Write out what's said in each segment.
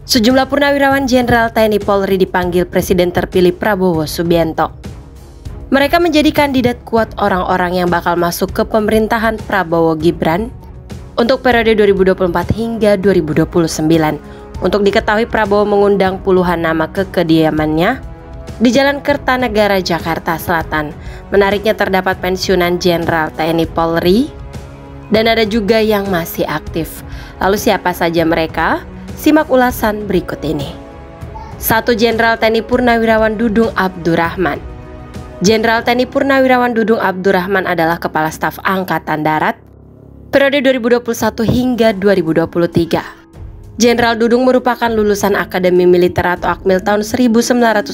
Sejumlah purnawirawan Jenderal TNI Polri dipanggil Presiden terpilih Prabowo Subianto. Mereka menjadi kandidat kuat orang-orang yang bakal masuk ke pemerintahan Prabowo Gibran untuk periode 2024 hingga 2029. Untuk diketahui, Prabowo mengundang puluhan nama ke kediamannya di Jalan Kertanegara, Jakarta Selatan. Menariknya, terdapat pensiunan Jenderal TNI Polri dan ada juga yang masih aktif. Lalu siapa saja mereka? Simak ulasan berikut ini. 1. Jenderal TNI Purnawirawan Dudung Abdurrahman. Jenderal TNI Purnawirawan Dudung Abdurrahman adalah Kepala Staf Angkatan Darat periode 2021 hingga 2023. Jenderal Dudung merupakan lulusan Akademi Militer atau Akmil tahun 1988.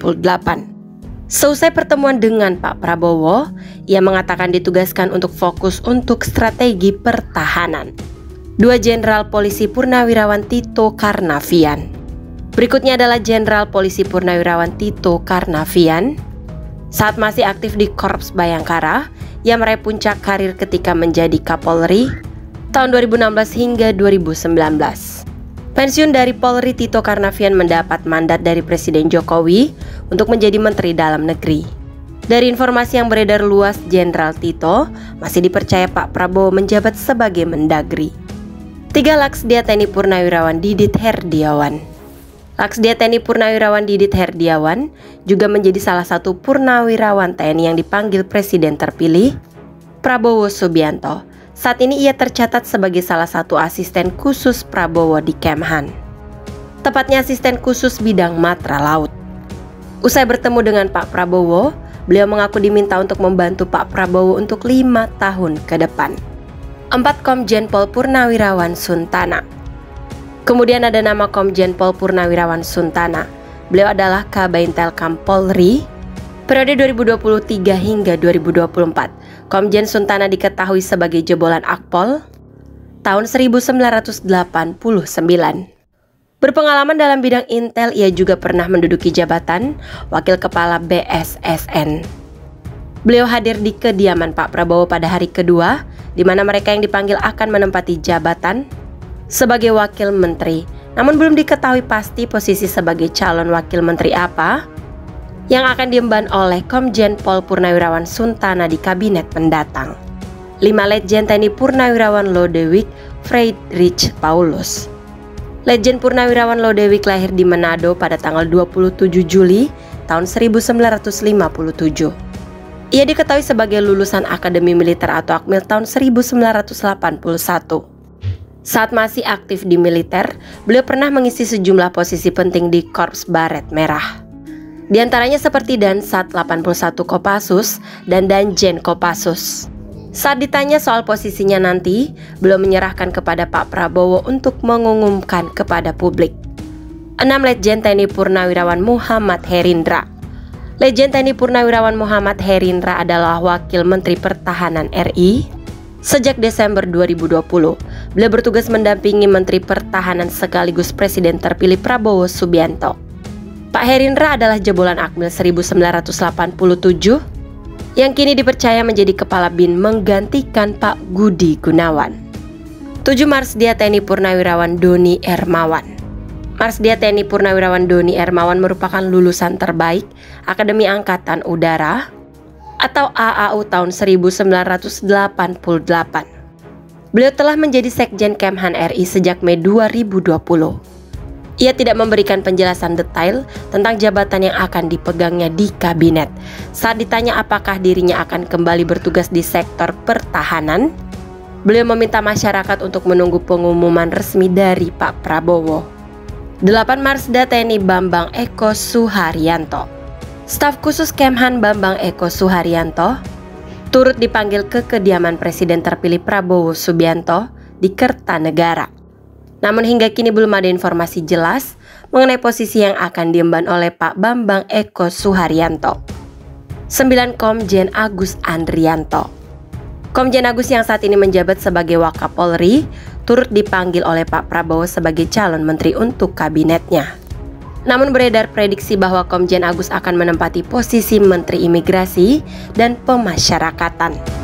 Seusai pertemuan dengan Pak Prabowo, ia mengatakan ditugaskan untuk fokus untuk strategi pertahanan. 2. Jenderal Polisi Purnawirawan Tito Karnavian. Berikutnya adalah Jenderal Polisi Purnawirawan Tito Karnavian. Saat masih aktif di Korps Bayangkara, ia meraih puncak karir ketika menjadi Kapolri tahun 2016 hingga 2019. Pensiun dari Polri, Tito Karnavian mendapat mandat dari Presiden Jokowi untuk menjadi Menteri Dalam Negeri. Dari informasi yang beredar luas, Jenderal Tito masih dipercaya Pak Prabowo menjabat sebagai Mendagri. 3. Laksdia TNI Purnawirawan Didit Herdiawan. Laksdia TNI Purnawirawan Didit Herdiawan juga menjadi salah satu purnawirawan TNI yang dipanggil Presiden terpilih Prabowo Subianto. Saat ini ia tercatat sebagai salah satu asisten khusus Prabowo di Kemhan, tepatnya asisten khusus bidang matra laut. Usai bertemu dengan Pak Prabowo, beliau mengaku diminta untuk membantu Pak Prabowo untuk 5 tahun ke depan. 4. Komjen Pol Purnawirawan Suntana. Kemudian ada nama Komjen Pol Purnawirawan Suntana. Beliau adalah Kabintelkam Polri periode 2023 hingga 2024. Komjen Suntana diketahui sebagai jebolan Akpol tahun 1989. Berpengalaman dalam bidang intel, ia juga pernah menduduki jabatan Wakil Kepala BSSN. Beliau hadir di kediaman Pak Prabowo pada hari kedua, di mana mereka yang dipanggil akan menempati jabatan sebagai Wakil Menteri. Namun belum diketahui pasti posisi sebagai calon Wakil Menteri apa yang akan diemban oleh Komjen Pol Purnawirawan Suntana di kabinet mendatang. 5. Letjen TNI Purnawirawan Lodewijk Friedrich Paulus. Letjen Purnawirawan Lodewijk lahir di Manado pada tanggal 27 Juli tahun 1957. Ia diketahui sebagai lulusan Akademi Militer atau Akmil tahun 1981. Saat masih aktif di militer, beliau pernah mengisi sejumlah posisi penting di Korps Baret Merah. Di antaranya seperti Dansat 81 Kopassus dan Danjen Kopassus. Saat ditanya soal posisinya nanti, beliau menyerahkan kepada Pak Prabowo untuk mengumumkan kepada publik. 6. Letjen TNI Purnawirawan Muhammad Herindra. Letjen TNI Purnawirawan Muhammad Herindra adalah Wakil Menteri Pertahanan RI sejak Desember 2020. Beliau bertugas mendampingi Menteri Pertahanan sekaligus Presiden terpilih Prabowo Subianto. Pak Herindra adalah jebolan Akmil 1987 yang kini dipercaya menjadi Kepala BIN menggantikan Pak Budi Gunawan. 7. Marsdia TNI Purnawirawan Doni Ermawan. Marsdia TNI Purnawirawan Doni Ermawan merupakan lulusan terbaik Akademi Angkatan Udara atau AAU tahun 1988. Beliau telah menjadi Sekjen Kemhan RI sejak Mei 2020. Ia tidak memberikan penjelasan detail tentang jabatan yang akan dipegangnya di kabinet. Saat ditanya apakah dirinya akan kembali bertugas di sektor pertahanan, beliau meminta masyarakat untuk menunggu pengumuman resmi dari Pak Prabowo. 8. Marsda TNI Bambang Eko Suharyanto. Staf khusus Kemhan Bambang Eko Suharyanto turut dipanggil ke kediaman Presiden terpilih Prabowo Subianto di Kertanegara. Namun hingga kini belum ada informasi jelas mengenai posisi yang akan diemban oleh Pak Bambang Eko Suharyanto. 9. Komjen Agus Andrianto. Komjen Agus yang saat ini menjabat sebagai Wakapolri turut dipanggil oleh Pak Prabowo sebagai calon menteri untuk kabinetnya. Namun beredar prediksi bahwa Komjen Agus akan menempati posisi Menteri Imigrasi dan Pemasyarakatan.